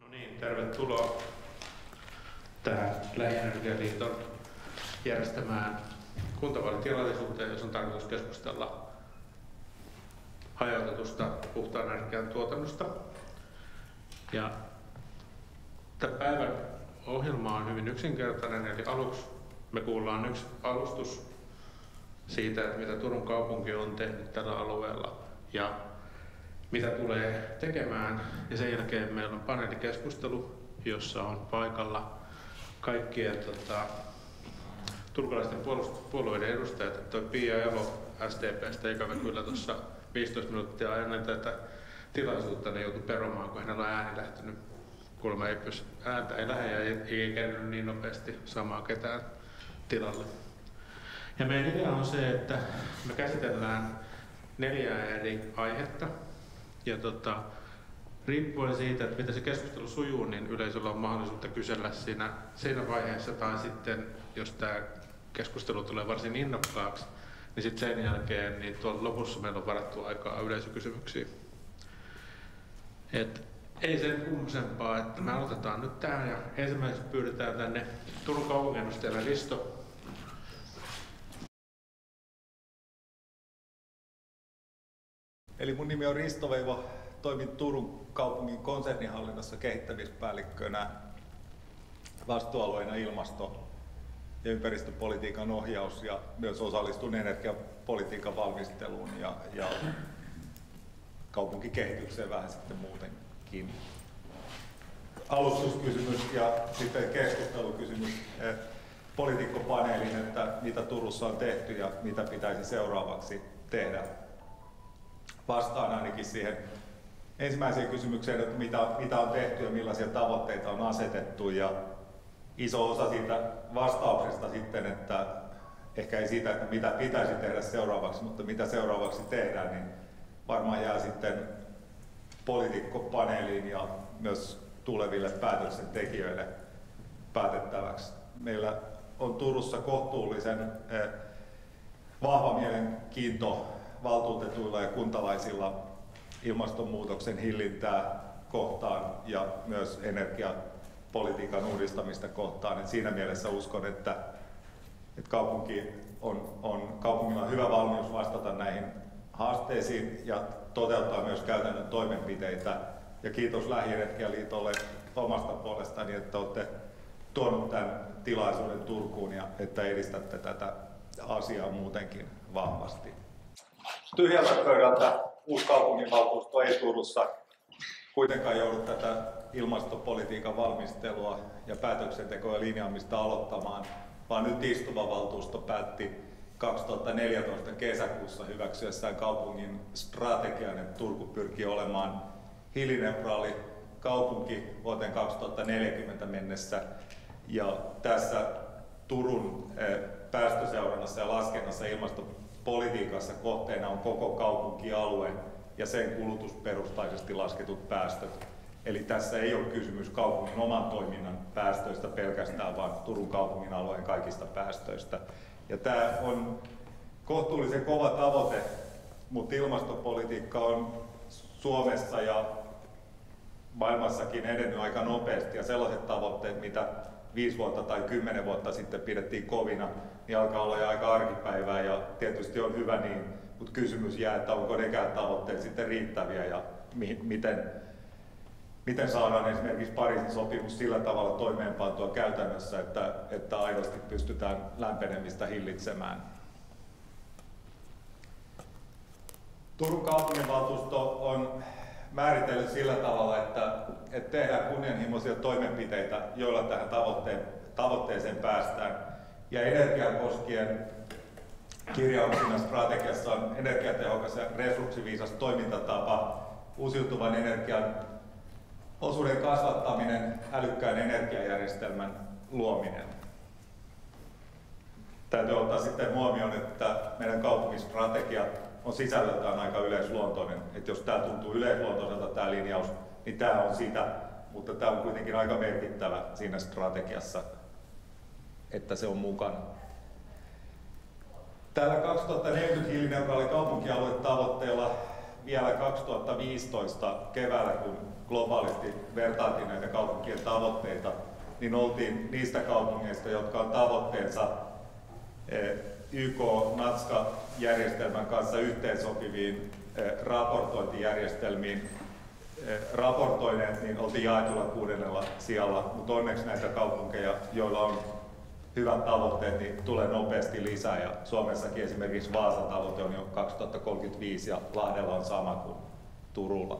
No niin, tervetuloa tähän Lähi-energialiiton järjestämään kuntavaalitilaisuuteen, jossa on tarkoitus keskustella hajautetusta puhtaan energian tuotannosta. Ja tämän päivän ohjelma on hyvin yksinkertainen, eli aluksi me kuullaan yksi alustus siitä, että mitä Turun kaupunki on tehnyt tällä alueella ja mitä tulee tekemään. Ja sen jälkeen meillä on paneelikeskustelu, jossa on paikalla kaikkien turkulaisten puolueiden edustajat. Toi Pia Elo SDP:stä ikävä kyllä tuossa 15 minuuttia ennen tätä tilaisuutta ne joutui perumaan, kun hänellä on ääni lähtenyt. Kuulemma ääntä ei lähde ja ei käynyt niin nopeasti samaa ketään tilalle. Ja meidän idea on se, että me käsitellään 4 eri aihetta. Ja riippuen siitä, että miten se keskustelu sujuu, niin yleisöllä on mahdollisuutta kysellä siinä vaiheessa, tai sitten jos tämä keskustelu tulee varsin innokkaaksi, niin sitten sen jälkeen niin tuolla lopussa meillä on varattu aikaa yleisökysymyksiin. Ei sen kummosempaa, että me aloitetaan nyt tähän ja ensimmäiseksi pyydetään tänne Turun kaupunginedustajalle Risto. Eli mun nimi on Risto Veivo, toimin Turun kaupungin konsernihallinnossa kehittämispäällikkönä, vastuualueena ilmasto- ja ympäristöpolitiikan ohjaus ja myös osallistun energiapolitiikan valmisteluun ja kaupunkikehitykseen vähän sitten muutenkin. Alustuskysymys ja sitten keskustelukysymys poliitikkopaneelin, että mitä Turussa on tehty ja mitä pitäisi seuraavaksi tehdä. Vastaan ainakin siihen ensimmäiseen kysymykseen, että mitä on tehty ja millaisia tavoitteita on asetettu. Ja iso osa siitä vastauksesta sitten, että ehkä ei siitä, että mitä pitäisi tehdä seuraavaksi, mutta mitä seuraavaksi tehdään, niin varmaan jää sitten poliitikkopaneeliin ja myös tuleville päätöksentekijöille päätettäväksi. Meillä on Turussa kohtuullisen vahva mielenkiinto valtuutetuilla ja kuntalaisilla ilmastonmuutoksen hillintää kohtaan ja myös energiapolitiikan uudistamista kohtaan. Et siinä mielessä uskon, että kaupungilla on hyvä valmius vastata näihin haasteisiin ja toteuttaa myös käytännön toimenpiteitä. Ja kiitos Lähi-energialiitolle omasta puolestani, että olette tuonut tämän tilaisuuden Turkuun ja että edistätte tätä asiaa muutenkin vahvasti. Tyhjältä pöydältä uusi kaupunginvaltuusto ei Turussa kuitenkaan joudu tätä ilmastopolitiikan valmistelua ja päätöksentekoa ja linjaamista aloittamaan, vaan nyt istuva valtuusto päätti 2014 kesäkuussa hyväksyessään kaupungin strategian, että Turku pyrkii olemaan hiilineutraali kaupunki vuoteen 2040 mennessä. Ja tässä Turun päästöseurannassa ja laskennassa ilmastopolitiikassa kohteena on koko kaupunkialue ja sen kulutusperustaisesti lasketut päästöt. Eli tässä ei ole kysymys kaupungin oman toiminnan päästöistä pelkästään, vaan Turun kaupungin alueen kaikista päästöistä. Ja tämä on kohtuullisen kova tavoite, mutta ilmastopolitiikka on Suomessa ja maailmassakin edennyt aika nopeasti ja sellaiset tavoitteet, mitä 5 vuotta tai 10 vuotta sitten pidettiin kovina, niin alkaa olla jo aika arkipäivää ja tietysti on hyvä niin, mutta kysymys jää, että onko nekään tavoitteet sitten riittäviä ja miten saadaan esimerkiksi Pariisin sopimus sillä tavalla toimeenpantua käytännössä, että aidosti pystytään lämpenemistä hillitsemään. Turun kaupunginvaltuusto on määritellyt sillä tavalla, että tehdään kunnianhimoisia toimenpiteitä, joilla tähän tavoitteeseen päästään. Ja energiaa koskien kirjauksina strategiassa on energiatehokas ja resurssiviisas toimintatapa, uusiutuvan energian osuuden kasvattaminen, älykkään energiajärjestelmän luominen. Täytyy ottaa sitten huomioon, että meidän kaupunkistrategia on sisällöltään aika yleisluontoinen. Että jos tämä tuntuu yleisluontoiselta tämä linjaus, niin tämä on sitä, mutta tämä on kuitenkin aika merkittävä siinä strategiassa, että se on mukana. Tällä 2040 hiilineutraali kaupunkialue tavoitteella vielä 2015 keväällä, kun globaalisti vertailtiin näitä kaupunkien tavoitteita, niin oltiin niistä kaupungeista, jotka on tavoitteensa YK-NATSCA-järjestelmän kanssa yhteensopiviin raportointijärjestelmiin raportoineet, niin oltiin jaetulla 6. sijalla, mutta onneksi näitä kaupunkeja, joilla on hyvät tavoitteet, niin tulee nopeasti lisää. Ja Suomessakin esimerkiksi Vaasan tavoite on jo 2035 ja Lahdella on sama kuin Turulla.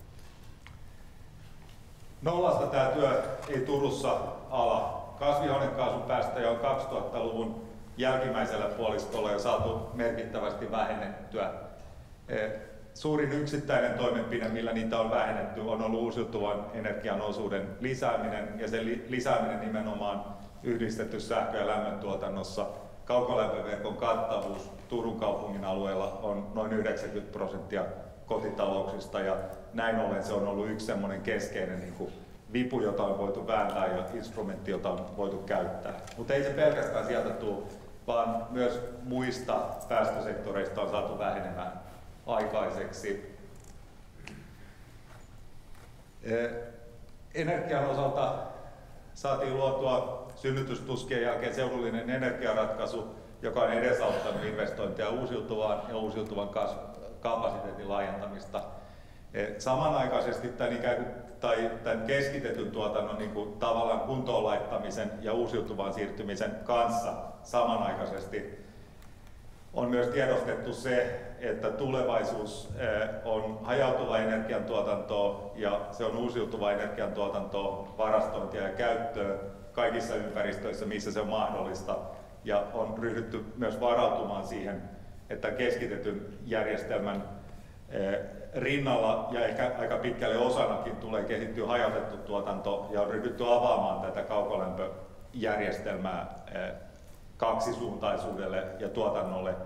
Nollasta tämä työ ei Turussa ala. Kasvihuonekaasupäästöjä on 2000-luvun jälkimmäisellä puoliskolla jo saatu merkittävästi vähennettyä. Suurin yksittäinen toimenpide, millä niitä on vähennetty, on ollut uusiutuvan energian osuuden lisääminen, ja se lisääminen nimenomaan yhdistetty sähkö- ja lämmöntuotannossa. Kaukolämpöverkon kattavuus Turun kaupungin alueella on noin 90% kotitalouksista, ja näin ollen se on ollut yksi semmoinen keskeinen vipu, jota on voitu vääntää ja instrumentti, jota on voitu käyttää. Mutta ei se pelkästään sieltä tule, vaan myös muista päästösektoreista on saatu vähenemään aikaiseksi. Energian osalta saatiin luotua synnytystuskien jälkeen seudullinen energiaratkaisu, joka on edesauttanut investointeja uusiutuvaan ja uusiutuvan kapasiteetin laajentamista. Samanaikaisesti tämän keskitetyn tuotannon tavallaan kuntoon laittamisen ja uusiutuvaan siirtymisen kanssa samanaikaisesti on myös tiedostettu se, että tulevaisuus on hajautuvaa energiantuotantoa ja se on uusiutuvaa energiantuotantoa, varastointia ja käyttöä kaikissa ympäristöissä, missä se on mahdollista. Ja on ryhdytty myös varautumaan siihen, että keskitetyn järjestelmän rinnalla ja ehkä aika pitkälle osanakin tulee kehittyä hajautettu tuotanto ja on ryhdytty avaamaan tätä kaukolämpöjärjestelmää kaksisuuntaisuudelle ja tuotannolle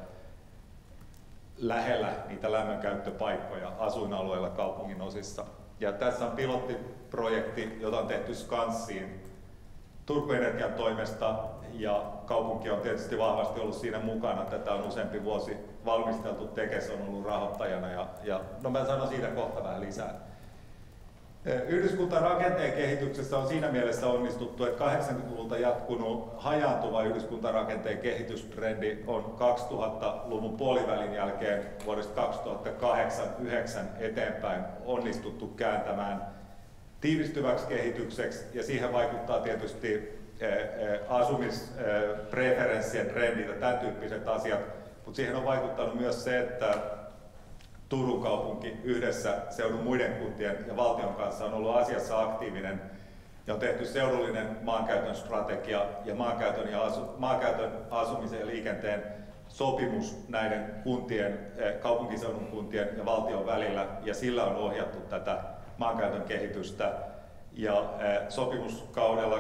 lähellä niitä lämmönkäyttöpaikkoja asuinalueilla kaupungin osissa. Ja tässä on pilottiprojekti, jota on tehty Skanssiin Turku Energian toimesta, ja kaupunki on tietysti vahvasti ollut siinä mukana. Tätä on useampi vuosi valmisteltu, Tekes on ollut rahoittajana, ja mä sanon siitä kohta vähän lisää. Yhdyskuntarakenteen kehityksessä on siinä mielessä onnistuttu, että 80-luvulta jatkunut hajaantuva yhdyskuntarakenteen kehitystrendi on 2000-luvun puolivälin jälkeen vuodesta 2008-2009 eteenpäin onnistuttu kääntämään tiivistyväksi kehitykseksi, ja siihen vaikuttaa tietysti asumispreferenssien trendit ja tämän tyyppiset asiat, mutta siihen on vaikuttanut myös se, että Turun kaupunki yhdessä seudun muiden kuntien ja valtion kanssa on ollut asiassa aktiivinen ja on tehty seudullinen maankäytön strategia ja maankäytön, asumisen ja liikenteen sopimus näiden kuntien, kaupunkiseudun kuntien ja valtion välillä, ja sillä on ohjattu tätä maankäytön kehitystä. Ja sopimuskaudella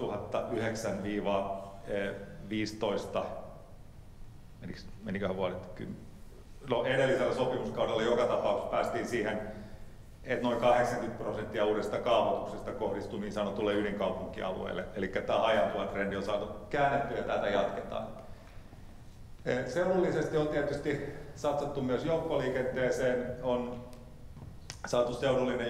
2009-2015, meniköhän vuodet 10? No, edellisellä sopimuskaudella joka tapauksessa päästiin siihen, että noin 80% uudesta kaavoituksesta kohdistui niin sanotulle ydinkaupunkialueelle. Eli tämä hajaantuva trendi on saatu käännettyä ja tätä jatketaan. Seudullisesti on tietysti satsattu myös joukkoliikenteeseen. On saatu seudullinen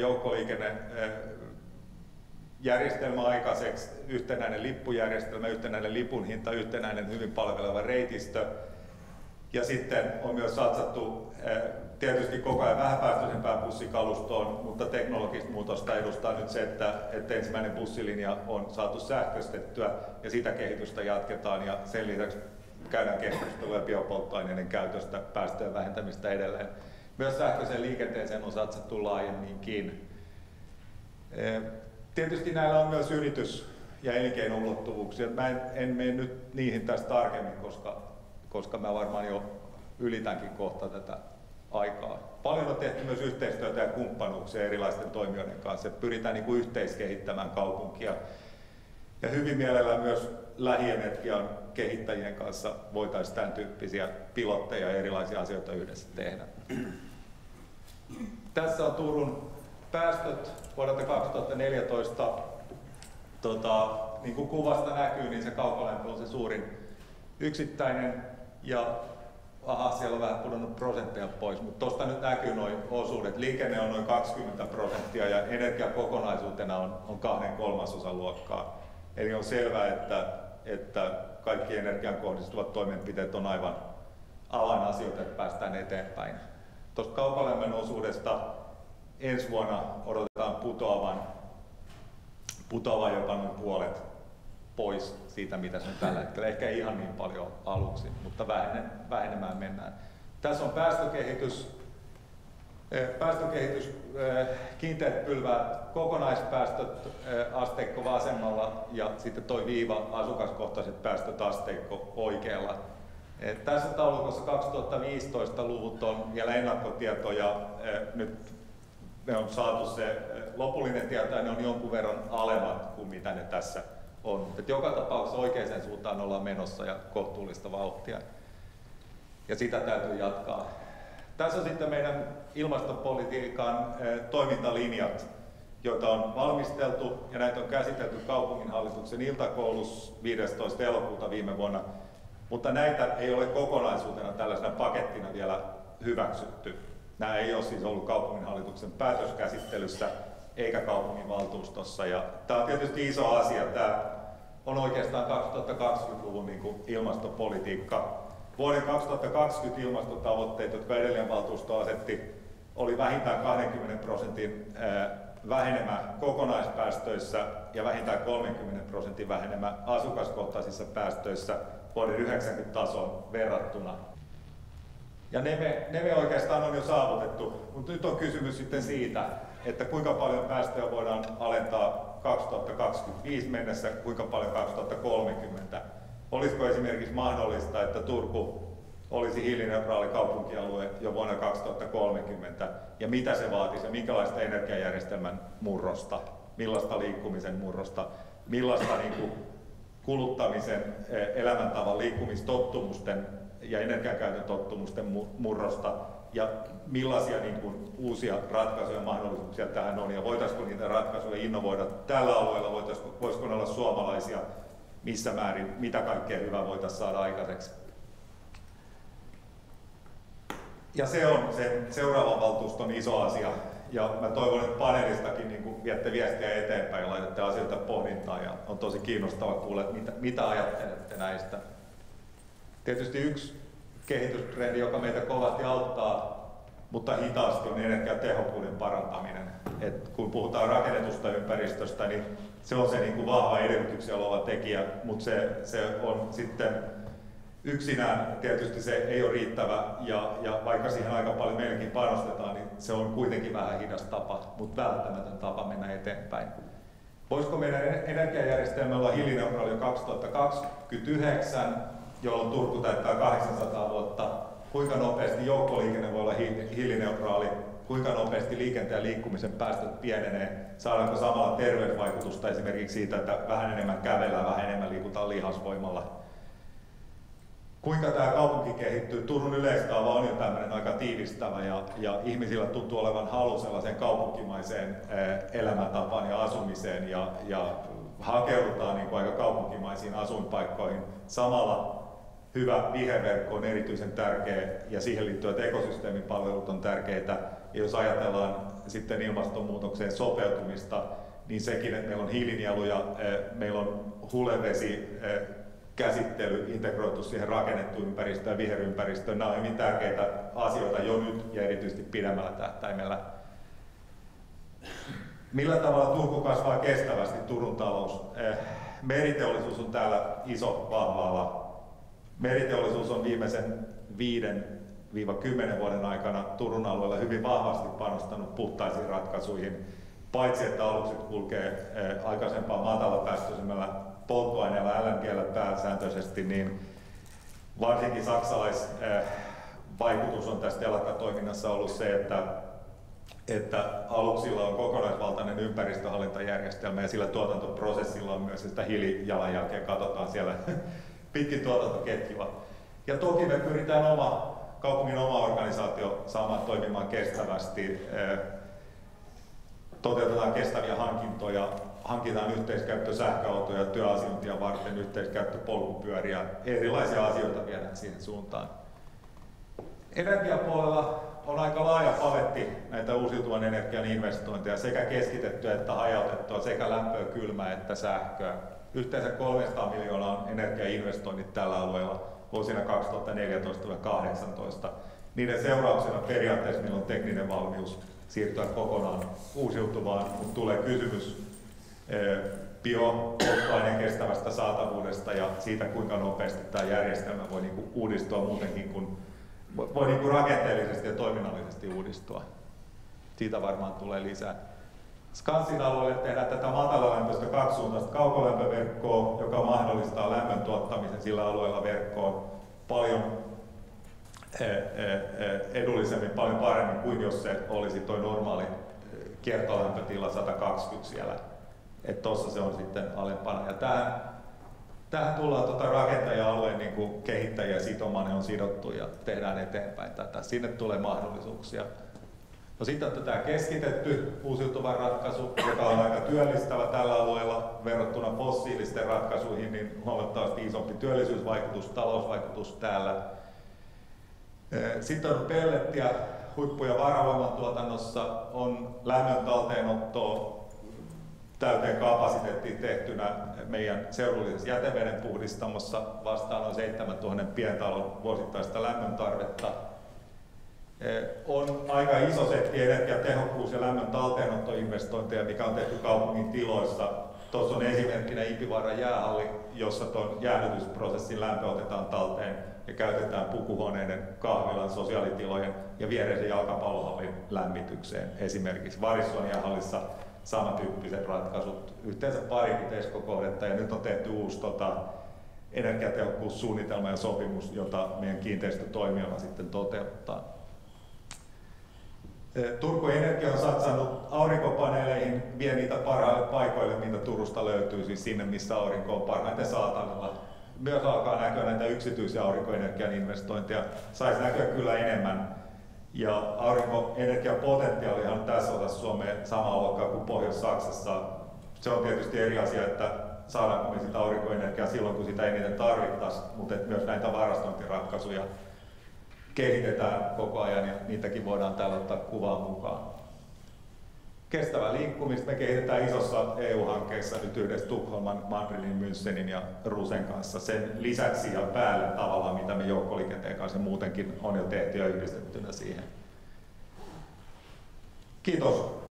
joukkoliikennejärjestelmä aikaiseksi, yhtenäinen lippujärjestelmä, yhtenäinen lipun hinta, yhtenäinen hyvin palveleva reitistö. Ja sitten on myös satsattu tietysti koko ajan vähäpäästöisempään bussikalustoon, mutta teknologista muutosta edustaa nyt se, että ensimmäinen bussilinja on saatu sähköistettyä ja sitä kehitystä jatketaan, ja sen lisäksi käydään keskustelua biopolttoaineiden käytöstä, päästöjen vähentämistä edelleen. Myös sähköiseen liikenteeseen on satsattu laajemminkin. Tietysti näillä on myös yritys- ja elinkeino-ulottuvuuksia. Mä en mene nyt niihin tästä tarkemmin, koska mä varmaan jo ylitänkin kohta tätä aikaa. Paljon on tehty myös yhteistyötä ja kumppanuuksia erilaisten toimijoiden kanssa. Pyritään yhteiskehittämään kaupunkia. Ja hyvin mielellään myös lähienergian kehittäjien kanssa voitaisiin tämän tyyppisiä pilotteja ja erilaisia asioita yhdessä tehdä. Tässä on Turun päästöt vuodelta 2014. Niin kuin kuvasta näkyy, niin se kaukolämpö on se suurin yksittäinen, ja siellä on vähän pudonnut prosentteja pois, mutta tuosta nyt näkyy noin osuudet. Liikenne on noin 20% ja energia kokonaisuutena on 2/3 luokkaa. Eli on selvää, että kaikki energian kohdistuvat toimenpiteet on aivan avainasioita, että päästään eteenpäin. Tuosta kaukolämmön osuudesta ensi vuonna odotetaan putoavan jopa noin puolet pois siitä, mitä se on tällä hetkellä. Ehkä ei ihan niin paljon aluksi, mutta vähenemään mennään. Tässä on päästökehitys, kiinteät pylväät, kokonaispäästöt asteikko vasemmalla ja sitten tuo viiva asukaskohtaiset päästöt asteikko oikealla. Tässä taulukossa 2015 luvut on vielä ennakkotietoja. Nyt me on saatu se lopullinen tieto ja ne on jonkun verran alemmat kuin mitä ne tässä on. Et joka tapauksessa oikeaan suuntaan ollaan menossa ja kohtuullista vauhtia. Ja sitä täytyy jatkaa. Tässä on sitten meidän ilmastopolitiikan toimintalinjat, joita on valmisteltu ja näitä on käsitelty kaupunginhallituksen iltakoulussa 15. elokuuta viime vuonna. Mutta näitä ei ole kokonaisuutena tällaisena pakettina vielä hyväksytty. Nämä ei ole siis ollut kaupunginhallituksen päätöskäsittelyssä eikä kaupunginvaltuustossa. Ja tämä on tietysti iso asia. Tämä on oikeastaan 2020-luvun ilmastopolitiikka. Vuoden 2020 ilmastotavoitteet, jotka edellinen valtuusto asetti, oli vähintään 20% vähenemä kokonaispäästöissä ja vähintään 30% vähenemä asukaskohtaisissa päästöissä vuoden 90 tason verrattuna. Ja ne me oikeastaan on jo saavutettu, mutta nyt on kysymys sitten siitä, että kuinka paljon päästöjä voidaan alentaa 2025 mennessä, kuinka paljon 2030. Olisiko esimerkiksi mahdollista, että Turku olisi hiilineutraali kaupunkialue jo vuonna 2030 ja mitä se vaatisi ja minkälaista energiajärjestelmän murrosta, millaista liikkumisen murrosta, millaista kuluttamisen, elämäntavan, liikkumistottumusten ja energiankäytön tottumusten murrosta ja millaisia uusia ratkaisuja ja mahdollisuuksia tähän on ja voitaisiinko niitä ratkaisuja innovoida tällä alueella, voisiko ne olla suomalaisia, missä määrin, mitä kaikkea hyvää voitaisiin saada aikaiseksi. Ja se on sen seuraavan valtuuston iso asia. Ja mä toivon, että paneelistakin viette viestiä eteenpäin ja laitatte asioita pohdintaan. Ja on tosi kiinnostava kuulla, mitä ajattelette näistä. Tietysti yksi kehitystrendi, joka meitä kovasti auttaa, mutta hitaasti, on energiatehokkuuden parantaminen. Et kun puhutaan rakennetusta ympäristöstä, niin se on se vahva edellytyksiä luova tekijä, mutta se on sitten yksinään tietysti se ei ole riittävä ja vaikka siihen aika paljon meillekin panostetaan, niin se on kuitenkin vähän hidas tapa, mutta välttämätön tapa mennä eteenpäin. Voisiko meidän energiajärjestelmä olla hiilineutraali jo 2029, jolloin Turku täyttää 800 vuotta? Kuinka nopeasti joukkoliikenne voi olla hiilineutraali? Kuinka nopeasti liikenteen ja liikkumisen päästöt pienenee? Saadaanko samalla terveysvaikutusta esimerkiksi siitä, että vähän enemmän kävellään, vähän enemmän liikutaan lihasvoimalla? Kuinka tämä kaupunki kehittyy? Turun yleiskaava on jo tämmöinen aika tiivistävä ja ihmisillä tuntuu olevan halu sellaiseen kaupunkimaiseen elämäntapaan ja asumiseen ja hakeudutaan aika kaupunkimaisiin asuinpaikkoihin. Samalla hyvä viherverkko on erityisen tärkeä ja siihen liittyvät ekosysteemipalvelut on tärkeitä. Ja jos ajatellaan sitten ilmastonmuutokseen sopeutumista, niin sekin, että meillä on hiilinieluja, meillä on hulevesi, käsittely integroitu siihen rakennettuun ympäristöön ja viherympäristöön. Nämä ovat hyvin tärkeitä asioita jo nyt ja erityisesti pidemmällä tähtäimellä. Millä tavalla Turku kasvaa kestävästi, Turun talous? Meriteollisuus on täällä iso, vahva ala. Meriteollisuus on viimeisen 5-10 vuoden aikana Turun alueella hyvin vahvasti panostanut puhtaisiin ratkaisuihin. Paitsi että alukset kulkee aikaisempaa matalapäästöisemmällä polttoaineella LNG:llä pääsääntöisesti, niin varsinkin saksalaisvaikutus on tässä telakkatoiminnassa ollut se, että aluksilla on kokonaisvaltainen ympäristöhallintajärjestelmä ja sillä tuotantoprosessilla on myös sitä hiilijalanjälkeä, katsotaan siellä pitkin tuotantoketjua. Ja toki me pyritään kaupungin oma organisaatio saamaan toimimaan kestävästi, toteutetaan kestäviä hankintoja, hankitaan yhteiskäyttösähköautoja työasiointia varten, yhteiskäyttöpolkupyöriä, erilaisia asioita viedään siihen suuntaan. Energiapuolella on aika laaja paletti näitä uusiutuvan energian investointeja, sekä keskitettyä että hajautettua, sekä lämpöä, kylmää että sähköä. Yhteensä 300 miljoonaa on energiainvestoinnit tällä alueella vuosina 2014-2018. Niiden seurauksena periaatteessa meillä on tekninen valmius siirtyä kokonaan uusiutuvaan, kun tulee kysymys biopolttoaineen kestävästä saatavuudesta ja siitä, kuinka nopeasti tämä järjestelmä voi uudistua muutenkin kuin voi rakenteellisesti ja toiminnallisesti uudistua. Siitä varmaan tulee lisää. Skansin alueelle tehdään tätä matalalämpöistä kaksisuuntaista kaukolämpöverkkoa, joka mahdollistaa lämmön tuottamisen sillä alueella verkkoon paljon edullisemmin, paljon paremmin kuin jos se olisi tuo normaali kiertolämpötila 120 siellä. Että tuossa se on sitten alempana. Ja tähän tullaan rakentaja-alueen kehittäjiä sitomaan, ne on sidottu ja tehdään eteenpäin tätä. Sinne tulee mahdollisuuksia. No sitten on tämä keskitetty uusiutuva ratkaisu, joka on aika työllistävä tällä alueella verrattuna fossiilisten ratkaisuihin, niin huomattavasti isompi työllisyysvaikutus, talousvaikutus täällä. Sitten on pellettiä, huippu- ja varavoiman tuotannossa on lämmön talteenottoa täyteen kapasiteettiin tehtynä meidän seudullisessa jäteveden puhdistamossa vastaan on 7000 pientalon vuosittaista lämmön tarvetta. On aika iso setti energiatehokkuus- ja lämmön talteenottoinvestointeja, mikä on tehty kaupungin tiloissa. Tuossa on esimerkkinä Impivaaran jäähalli, jossa tuon jäähdytysprosessin lämpö otetaan talteen ja käytetään pukuhuoneiden, kahvilan, sosiaalitilojen ja viereisen jalkapallohallin lämmitykseen. Esimerkiksi Varissuon jäähallissa samantyyppiset ratkaisut, yhteensä parikin Tesco-kohdetta, ja nyt on tehty uusi energiatehokkuussuunnitelma ja sopimus, jota meidän kiinteistötoimijana sitten toteuttaa. Turku Energia on satsannut aurinkopaneeleihin, vie niitä parhaille paikoille, mitä Turusta löytyy, siis sinne, missä aurinko on parhaiten saatavilla. Myös alkaa näkyä näitä yksityisiä aurinkoenergian investointeja, saisi näkyä kyllä enemmän. Ja aurinkoenergian potentiaali on tässä osassa Suomea samaa luokkaa kuin Pohjois-Saksassa. Se on tietysti eri asia, että saadaanko me sitä aurinkoenergiaa silloin, kun sitä eniten tarvittaisiin, mutta myös näitä varastointiratkaisuja kehitetään koko ajan ja niitäkin voidaan täällä ottaa kuvaan mukaan. Kestävää liikkumista me kehitetään isossa EU-hankkeessa nyt yhdessä Tukholman, Madridin, Münchenin ja Rusen kanssa. Sen lisäksi ja päälle tavallaan, mitä me joukkoliikenteen kanssa muutenkin on jo tehty ja yhdistettynä siihen. Kiitos.